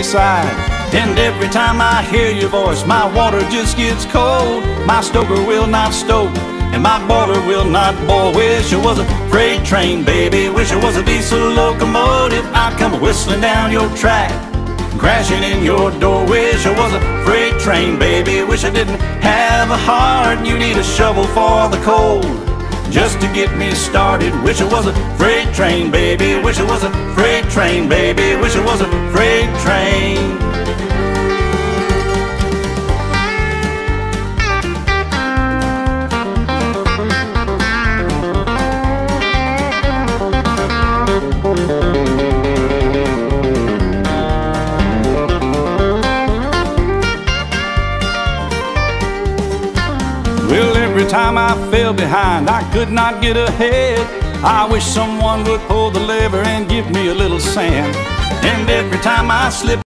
side. And every time I hear your voice, my water just gets cold. My stoker will not stoke, and my boiler will not boil. Wish it was a freight train, baby. Wish it was a diesel locomotive. I'd come whistling down your track, crashing in your door. Wish it was a freight train, baby. Wish I didn't have a heart. You need a shovel for the coal just to get me started. Wish it was a freight train, baby. Wish it was a freight train, baby. Wish it was a freight train. Well, every time I fell behind, I could not get ahead. I wish someone would pull the lever and give me a little sand. And every time I slipped